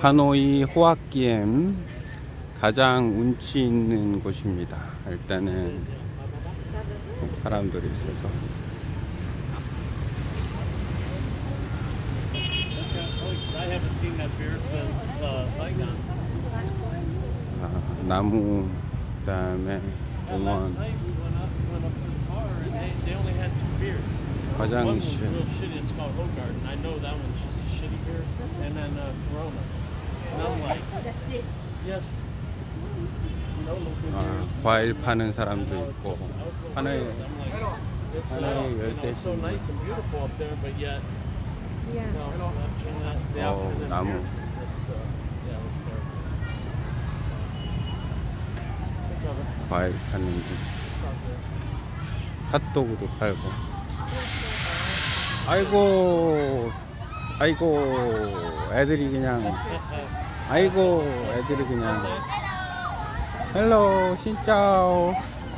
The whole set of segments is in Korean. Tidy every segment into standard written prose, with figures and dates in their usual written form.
하노이 호아키엠 가장 운치 있는 곳입니다. 일단은 사람들이 있어서 나무, 그다음에 공원, 화장실. 과일 파는 사람도 있고 하나에 열대식. 나무. 과일 파는 집. 핫도그도 팔고. 아이고 애들이 그냥 헬로 신짜오.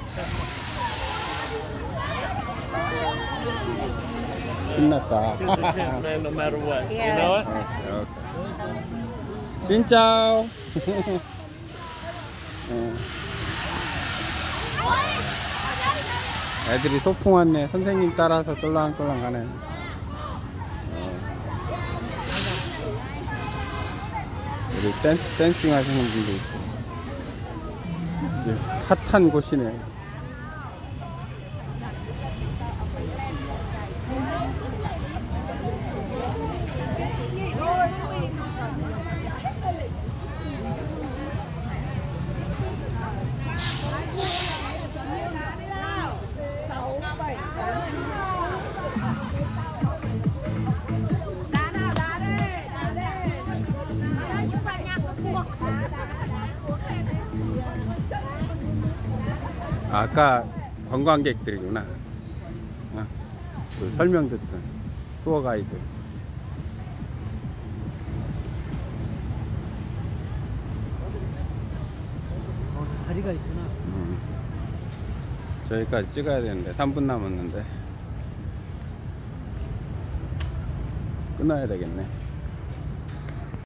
신났다. No matter what, you know it? 신짜오. 애들이 소풍 왔네. 선생님 따라서 쫄랑쫄랑 가네. 우리 댄싱 하시는 분도 있고. 이제 핫한 곳이네. 아까 관광객들이구나. 그 설명 듣던 투어 가이드. 다리가 있구나. 저기까지 찍어야 되는데 3분 남았는데 끊어야 되겠네.